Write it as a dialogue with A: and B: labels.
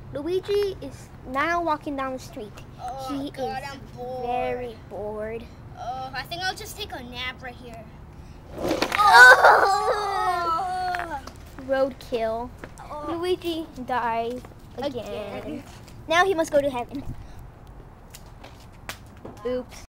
A: Luigi is now walking down the street.
B: Oh,
A: He
B: God,
A: is
B: I'm bored.
A: very bored.
B: Oh, I think I'll just take a nap right here.
A: Oh! Roadkill.
B: Oh.
A: Luigi dies again. Now he must go to heaven. Oops.